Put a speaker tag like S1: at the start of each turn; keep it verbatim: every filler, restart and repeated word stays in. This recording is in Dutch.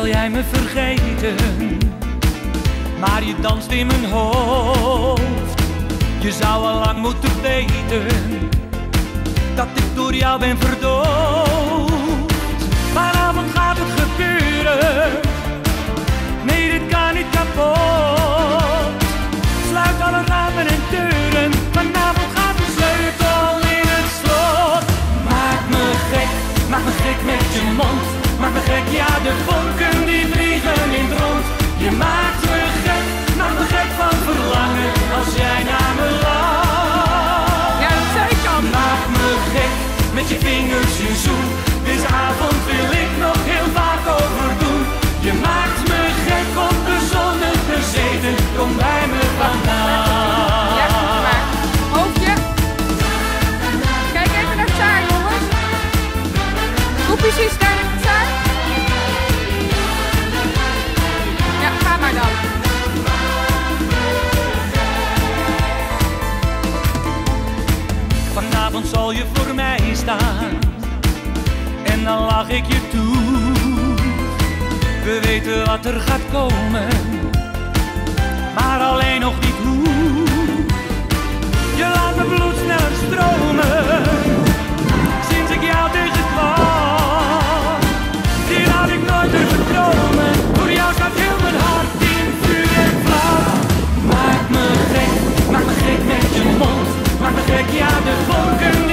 S1: wil jij me vergeten, maar je danst in mijn hoofd. Je zou al lang moeten weten dat ik door jou ben verdoofd. Vanavond gaat het gebeuren, nee dit kan niet kapot. Sluit alle ramen en deuren, vanavond gaat de sleutel in het slot. Maak me gek, maak me gek met je mond. Maak me gek, ja de vonken die vliegen in het rond. Je maakt me gek, maak me gek van verlangen als jij naar me lacht.
S2: Ja, dat zei ik al.
S1: Maak me gek, met je vingers je zoen. Deze avond wil ik nog heel vaak overdoen. Je maakt me gek, onbezonnen gezeten. Kom bij me vandaan.
S2: Ja, goed maar. Hoofdje. Kijk even naar Tsaar, jongens. Hoe precies daar naar Tsaar? Ja, ga maar dan.
S1: Vanavond zal je voor mij staan en dan lach ik je toe. We weten wat er gaat komen, maar alleen nog niet hoe. Je laat mijn bloed sneller stromen, sinds ik jou tegenkwam. Dit had ik nooit durven dromen, voor jou staat heel mijn hart in vuur en vlam. Maak me gek, maak me gek met je mond. Maak me gek, ja de vonken